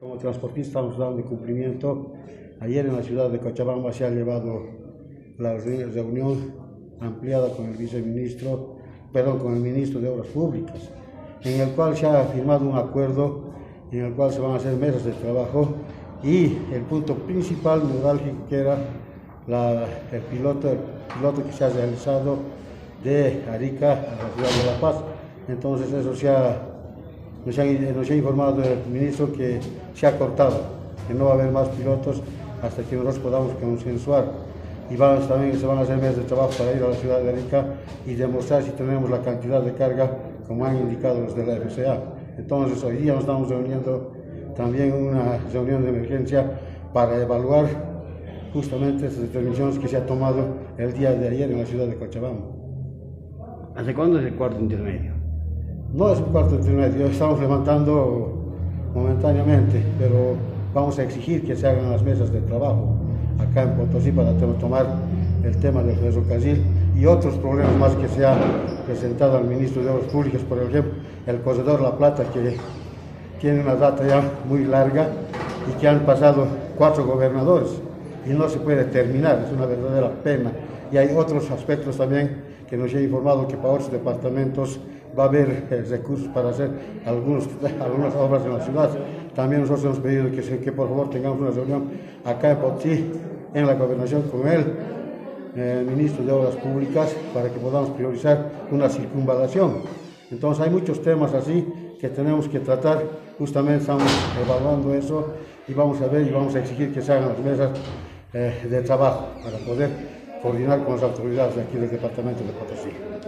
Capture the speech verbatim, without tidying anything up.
Como transportistas estamos dando cumplimiento. Ayer en la ciudad de Cochabamba se ha llevado la reunión ampliada con el viceministro, perdón, con el ministro de Obras Públicas, en el cual se ha firmado un acuerdo en el cual se van a hacer mesas de trabajo y el punto principal neurálgico que era la, el, piloto, el piloto que se ha realizado de Arica a la ciudad de La Paz. Entonces eso se ha Nos ha, nos ha informado el ministro que se ha cortado, que no va a haber más pilotos hasta que nosotros podamos consensuar. Y vamos, también se van a hacer mesas de trabajo para ir a la ciudad de Arica y demostrar si tenemos la cantidad de carga como han indicado los de la F C A. Entonces hoy día nos estamos reuniendo también una reunión de emergencia para evaluar justamente estas determinaciones que se ha tomado el día de ayer en la ciudad de Cochabamba. ¿Hasta cuándo es el cuarto intermedio? No es un cuarto intermedio, estamos levantando momentáneamente, pero vamos a exigir que se hagan las mesas de trabajo acá en Potosí para tomar el tema del ferrocarril y otros problemas más que se ha presentado al ministro de Obras Públicas, por ejemplo, el corredor La Plata, que tiene una data ya muy larga y que han pasado cuatro gobernadores y no se puede terminar, es una verdadera pena. Y hay otros aspectos también que nos ha informado que para otros departamentos va a haber eh, recursos para hacer algunos, algunas obras en la ciudad. También nosotros hemos pedido que, se, que por favor tengamos una reunión acá en Potosí, en la gobernación, con él, eh, el ministro de Obras Públicas, para que podamos priorizar una circunvalación. Entonces hay muchos temas así que tenemos que tratar. Justamente estamos evaluando eso y vamos a ver y vamos a exigir que se hagan las mesas eh, de trabajo para poder coordinar con las autoridades de aquí del departamento de Potosí.